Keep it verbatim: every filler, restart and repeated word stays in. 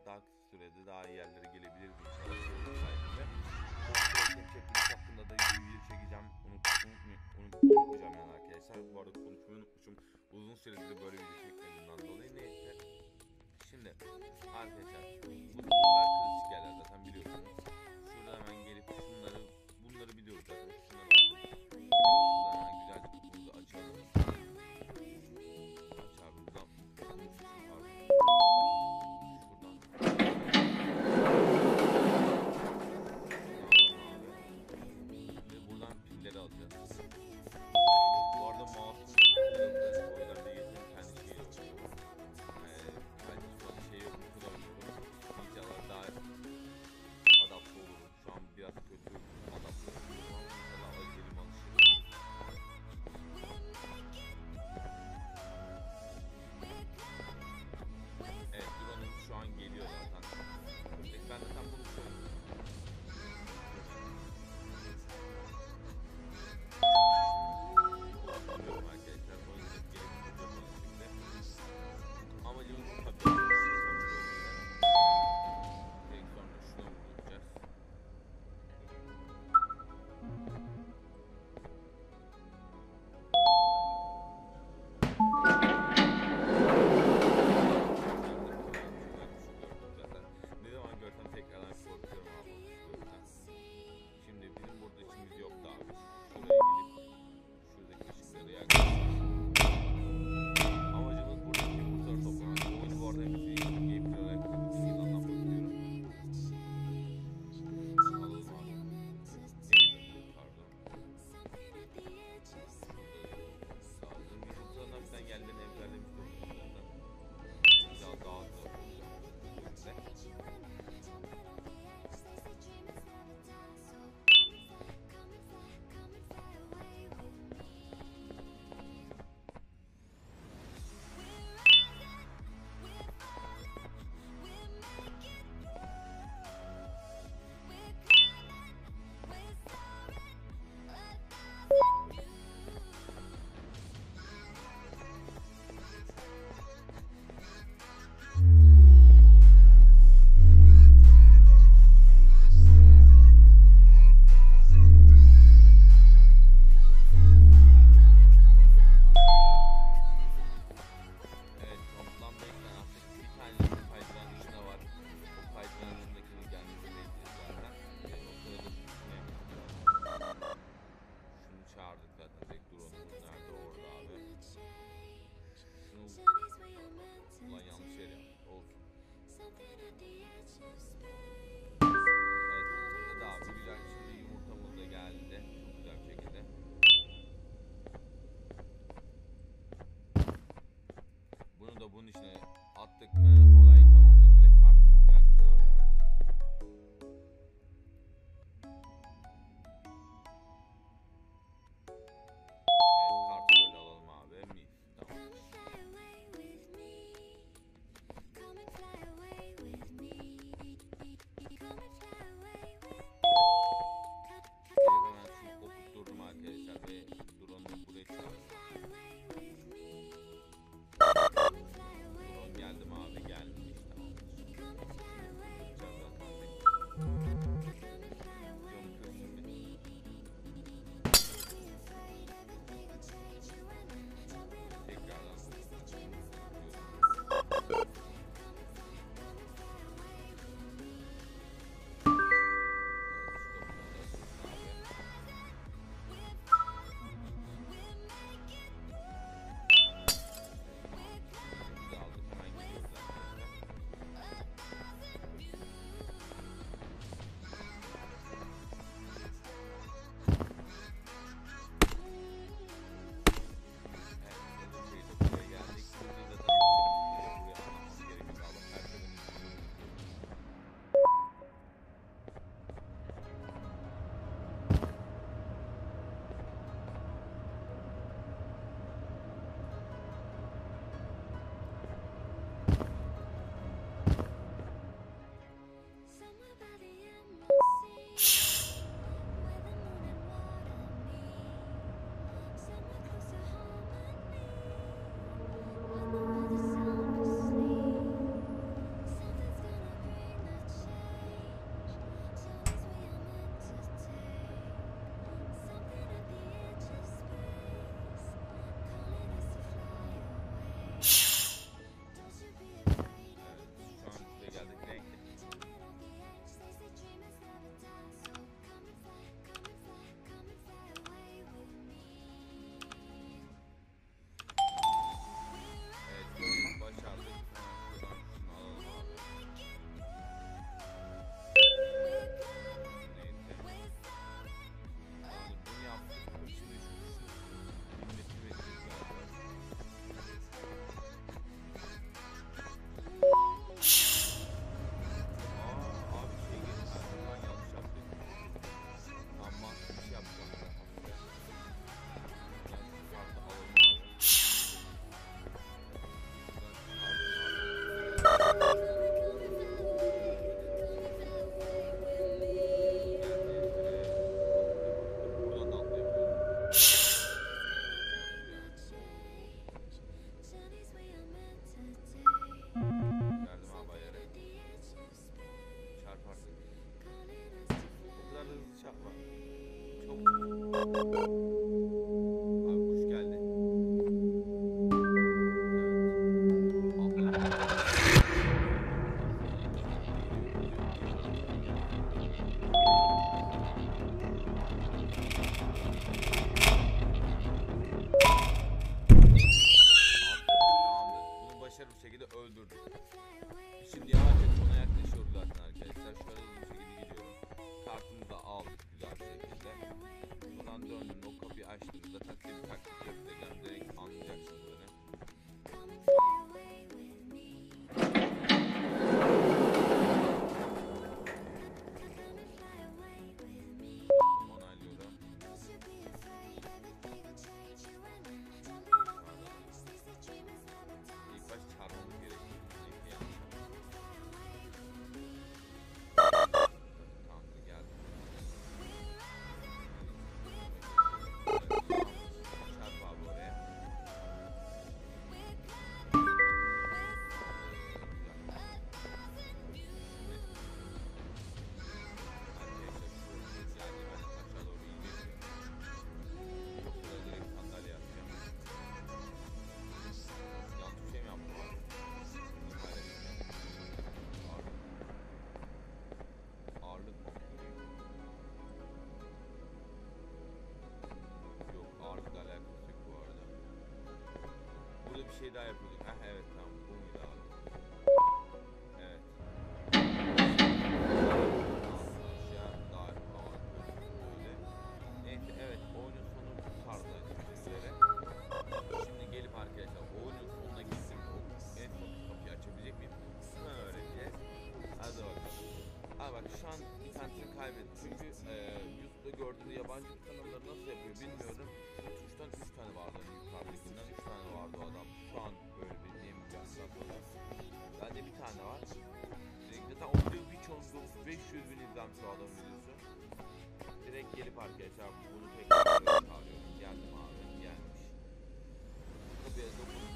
daha kısa sürede daha iyi yerlere gelebiliriz inşallah sayesinde. Çekiliş hakkında da video çekeceğim. Unutmayacağım yani arkadaşlar. Bu arada konuşmayı unutmuşum. Uzun süredir böyle video çekmediğimden dolayı. Neyse. Şimdi arkadaşlar bu bunlar klasik yerler zaten biliyorsunuz. Şurada hemen gelip şunları bunları biliyoruz zaten. Şunları alıyoruz. Şuradan hemen güzelce kutumuzu açalım. Aç abi buradan. Bunun içine attık mı olay tamamdır. Bir de kartını versin abi hemen. Evet, kartı şöyle alalım abi. Mis. Tamam. Hemen şunu oturtturdum arkadaşlar ve drone'u buraya çıkardım. Geldim abi geldim işte. şekilde öldürdük. Şimdi yavaşça sona yaklaşıyoruz zaten arkadaşlar. Şöyle hızlı bir şekilde gidiyorum. Kartımızı da aldık güzel bir şekilde. Buradan döndüm, o kapıyı açtığımızda takdir bir taktik göstereceğim. Direkt anlayacaksınız beni. Onaylıyorum. İlk baş çarpmamız gerekiyor. İlk yanlış. Tamamdır, geldi. Çarp abi oraya. Bir şey daha yapıyorduk. Heh, evet tamam, bu muydu abi? Evet. Aşağı daha avantajlı böyle. Neyse, evet, oyunun sonu bu tarzda üzere. Şimdi gelip arkadaşlar oyunun sonuna gittim. En son kapıyı açabilecek miyim? Bunu öğreneceğiz. Hadi bakalım. Abi bak, şu an internetini kaybettim. Çünkü e, YouTube'da gördüğünüz yabancı kanalları nasıl yapıyor bilmiyorum. Tuştan üç tane vardı. Yukarıdakinden üç tane vardı o adam. Şu an böyle bildiğim bir sonra. Bende bir tane var. Direkt zaten o video birçoğunluğu beş yüz bin izlenmiş o adam videosu. Direkt gelip arkadaşlar bunu tekrar çağırıyorum. Geldim abi, gelmiş. Kapıya dokun.